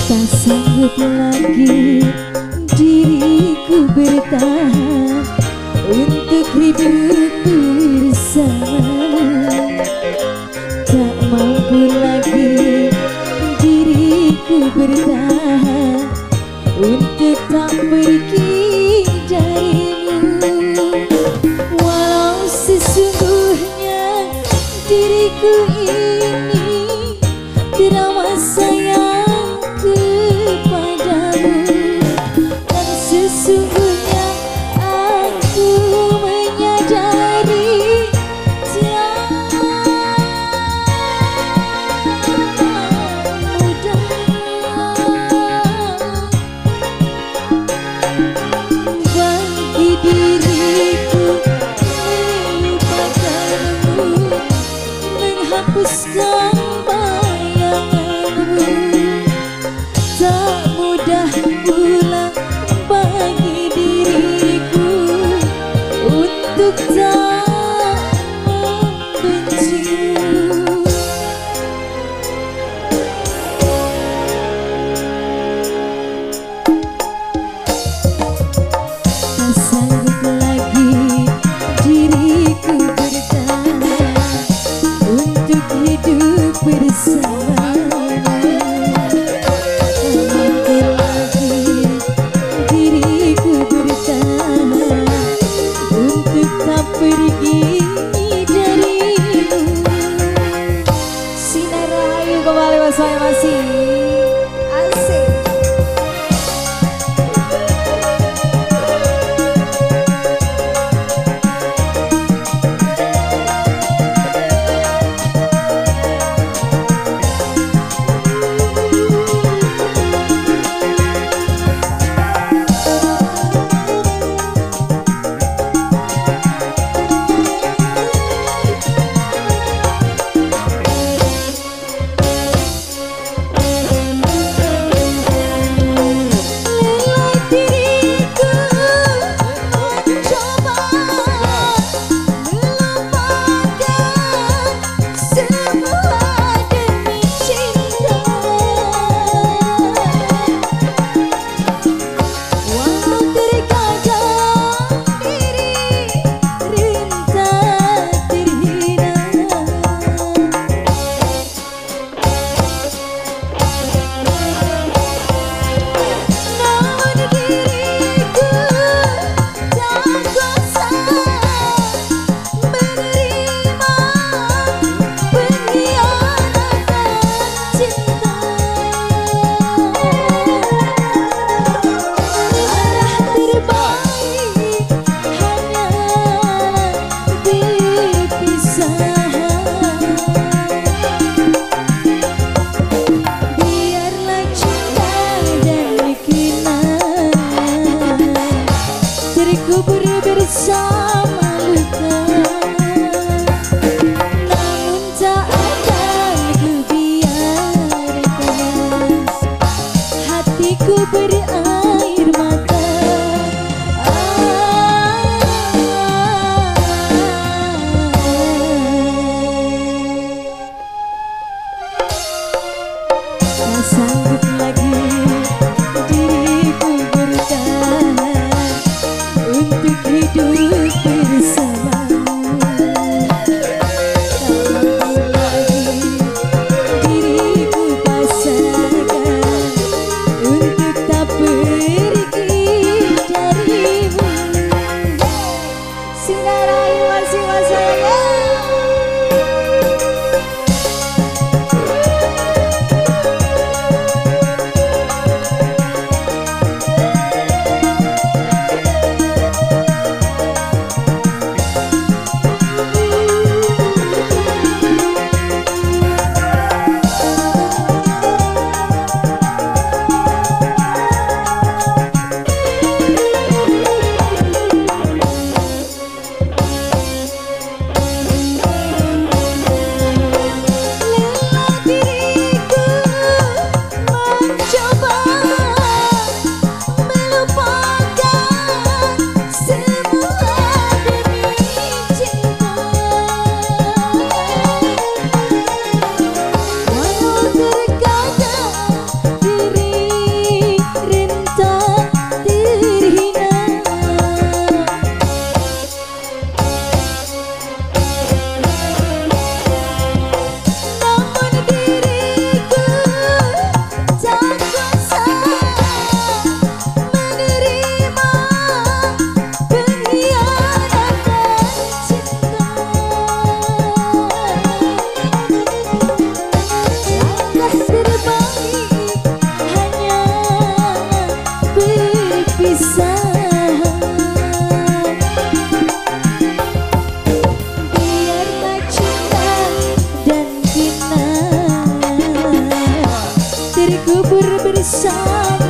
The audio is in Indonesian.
Tak sanggup lagi diriku bertahan untuk hidup bersamamu. Tak mampu lagi diriku bertahan untuk tak pergi darimu. Walau sesungguhnya diriku ini teramat sayang kepadamu, dan sesungguhnya aku menyadari tiada mudah bagi diriku melupakanmu, menghapuskan bayanganmu. Tak mudah pula bagi diriku untuk tak membencimu. Tak sanggup lagi diriku bertahan untuk hidup bersamamu. Pergi darimu. Sinar Rahayu kembali bersama masih asik. Bersama luka, namun tak akan ku biarkan hatiku berair mata. Tak sanggup lagi diriku bertahan untuk hidup bersamamu. Tak mampu lagi diriku pasangkan untuk tak pergi darimu. Sinar Rahayu masih sayang. kubur bersama.